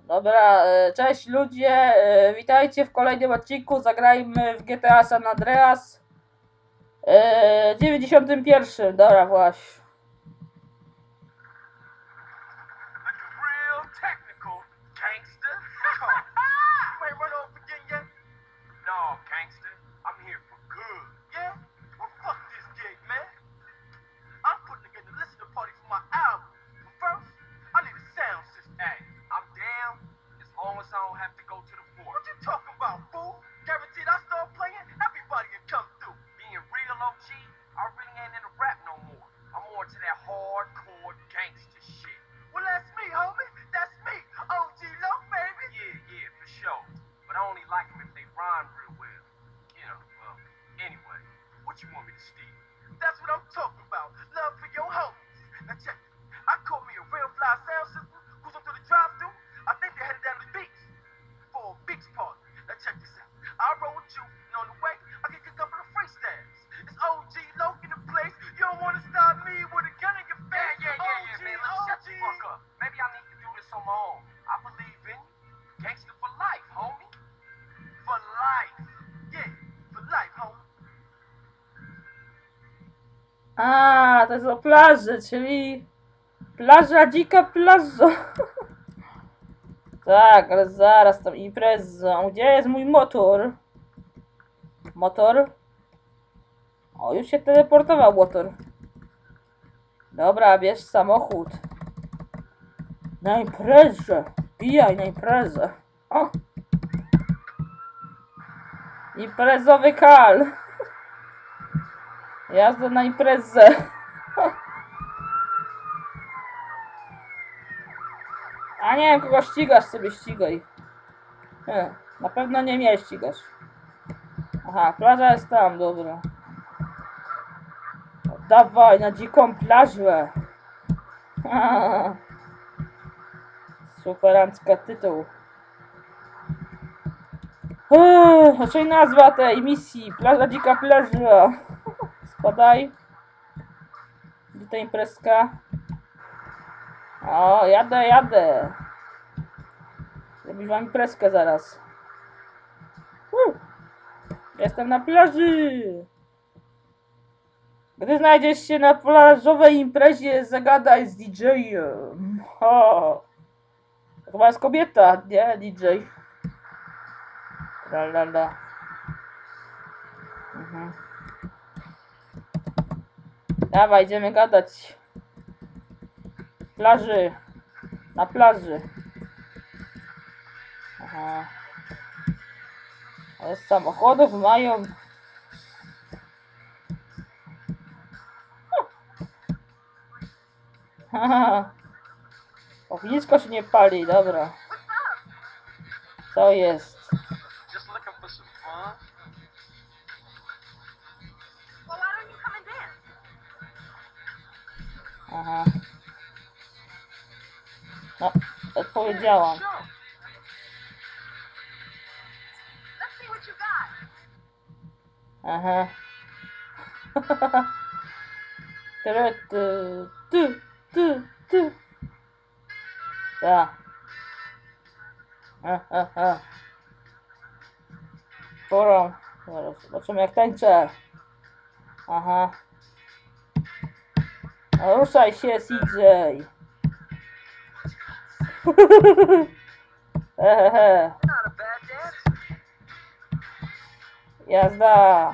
Dobra, cześć ludzie, witajcie w kolejnym odcinku. Zagrajmy w GTA San Andreas 91. Dobra, właśnie. A, to jest o plaży, czyli plaża, dzika plaża. Tak, ale zaraz tam imprezą. Gdzie jest mój motor? Motor? O, już się teleportował motor. Dobra, bierz samochód. Na imprezę. Bijaj na imprezę. O. Imprezowy kal. Jazda na imprezę. A nie wiem, kogo ścigasz, sobie ścigaj. Na pewno nie mnie ścigasz. Aha, plaża jest tam, dobra. Dawaj na dziką plażę. Superancka tytuł. Znaczy nazwa tej misji. Plaża, dzika plaża. Spadaj. Gdzie ta imprezka? O, jadę. Zrobić wam imprezkę zaraz. Jestem na plaży. Gdy znajdziesz się na plażowej imprezie, zagadaj z DJ-em. To chyba jest kobieta, nie? DJ. Tralala. Dawaj, idziemy gadać. Plaży. Na plaży. Aha. Ale z samochodów mają. Haha. Ognisko się nie pali, dobra. Co jest? Aha. No, odpowiedziałam. Aha. Ty. Tak. Porą. Zobaczymy jak tańczę. Aha. No, ruszaj się, CJ. Jazda.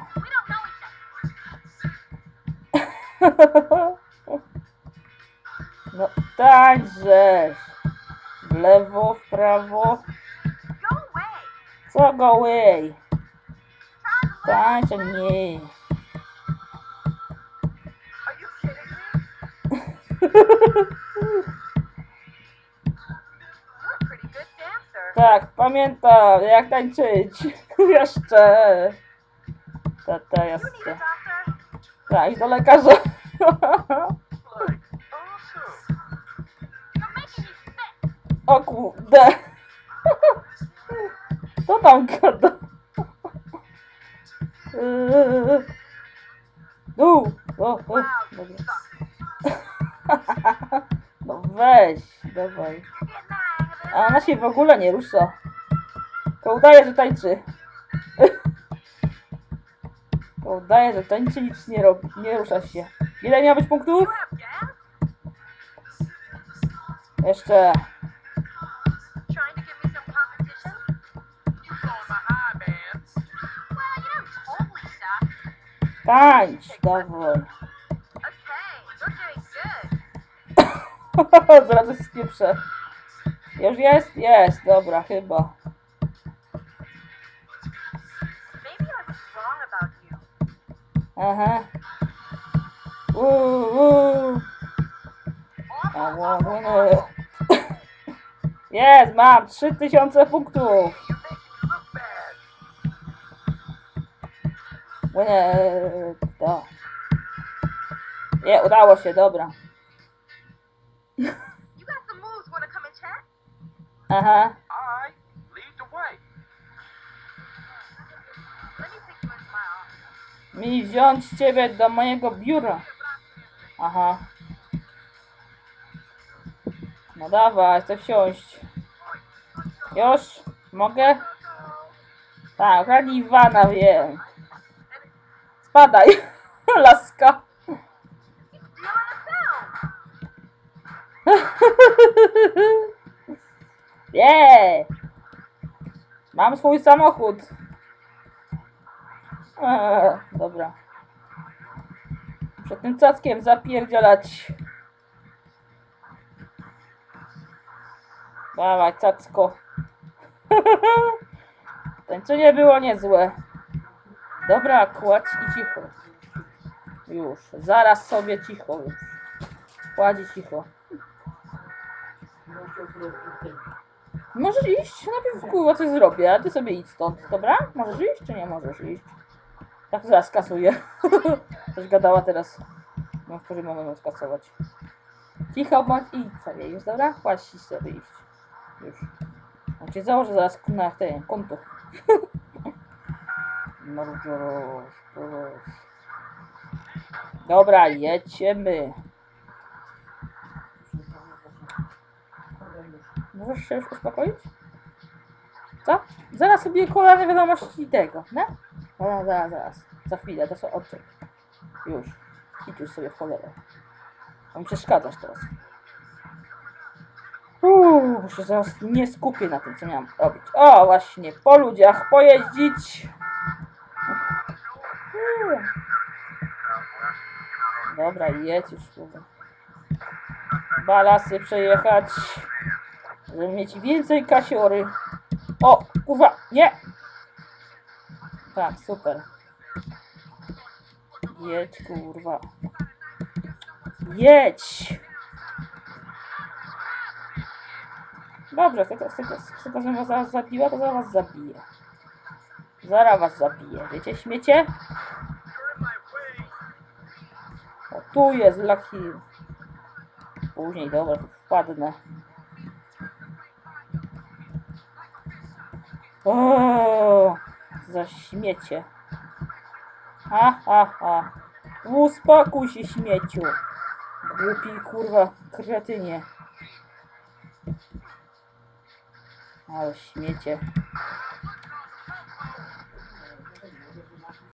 No tańczesz. W lewo, w prawo. Co go away? Tańcz, nie. Tak, pamiętam jak tańczyć. Jeszcze. Tata, jeszcze. Tak, idź do lekarza. O kurde. Co tam gada? Dobra. No weź, dawaj. A ona się w ogóle nie rusza. To udaje, że tańczy. To udaje, że tańczy, nic nie robi. Nie rusza się. Ile miał być punktów? Jeszcze. Tańcz, dawaj. Zaraz coś spieprzę. Już jest? Jest, dobra, chyba. Aha. Jest, mam 3000 punktów. To. Nie, udało się, dobra. Aha. Mi wziąć ciebie do mojego biura. Aha. No dawaj, chcę wsiąść. Już? Mogę? Tak, radzi Iwana, wiem. Spadaj, laska. Yeah. Mam swój samochód. Dobra. Przed tym cackiem zapierdzielać. Dawaj, cacko. Tańczenie było niezłe. Dobra, kładź i cicho. Już, zaraz sobie cicho już. Kładź i cicho. Możesz iść? Najpierw kurwa coś zrobię, a ty sobie idź stąd, dobra? Możesz iść, czy nie możesz iść? Tak, zaraz kasuję. Coś gadała teraz. No, w którym momencie skasować. Cicho bądź i idź sobie już, dobra? Kładź sobie iść. Już. On cię założę zaraz na ten konto. Dobra, jedziemy. Możesz się już uspokoić? Co? Zaraz sobie kolejne wiadomości tego, nie? No, zaraz. Za chwilę, to sobie odczep. Już. Idź już sobie w cholerę. On mi przeszkadzasz teraz. Muszę zaraz nie skupię na tym, co miałam robić. O, właśnie, po ludziach pojeździć. Dobra, jedź już. Balasy przejechać. Żeby mieć więcej kasiory. O, kurwa, nie! Tak, super. Jedź, kurwa. Jedź! Dobrze, chcę, żebym was zaraz zabiła, to zaraz was zabiję. Zaraz was zabiję. Wiecie, śmiecie? O, tu jest Lucky. Później, dobra, tu wpadnę. O, za śmiecie. Ha. Uspokój się, śmieciu. Głupi, kurwa, kretynie. Ale śmiecie.